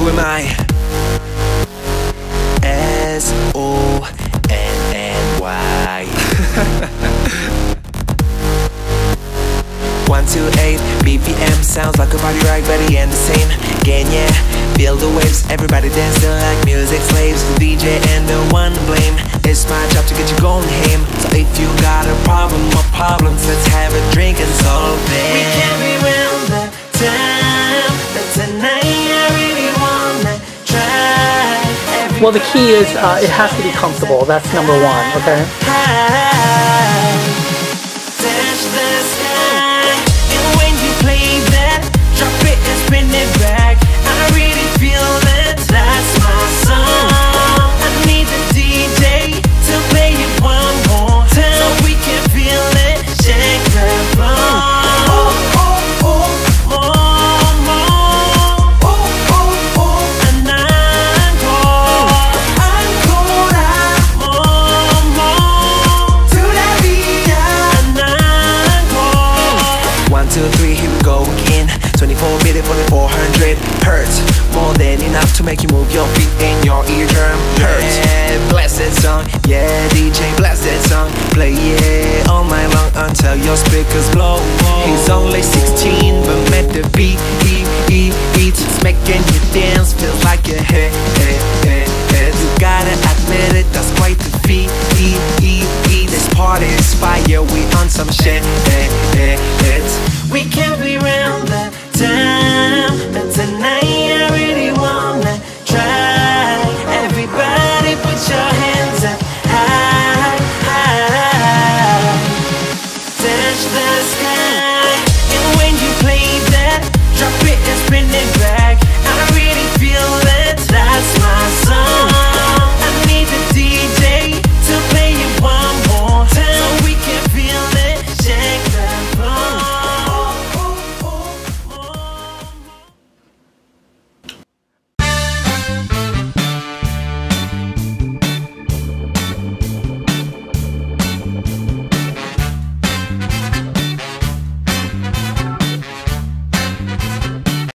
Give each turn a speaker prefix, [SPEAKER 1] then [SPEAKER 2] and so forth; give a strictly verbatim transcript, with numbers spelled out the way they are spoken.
[SPEAKER 1] Who am I? S O N N Y. one two eight B P M sounds like a party right, ready and the same again, yeah. Feel the waves, everybody dancing like music slaves. The D J and the one to blame. It's my job to get you going home. So if you got a problem or problems, let's have a drink and solve it. We can't remember time, but tonight I really wanna try. Everybody
[SPEAKER 2] Well, the key is uh, it has to be comfortable. That's number one, okay?
[SPEAKER 1] Touch the sky, and when you play that, drop it and spin it back. I really feel that that's my song. I need the D J to play it one more time, so we can feel it, shake the floor. Oh, oh, oh, more, more. Oh, oh, oh, and encore, ancora, more, more. To la vida, and encore. One, two, three, here we go again. twenty-four minutes for the four hundred hertz. More than enough to make you move your feet in your eardrum hurts. Yeah, blast that song, yeah, D J blast that song. Play it all night long until your speakers blow. He's only sixteen,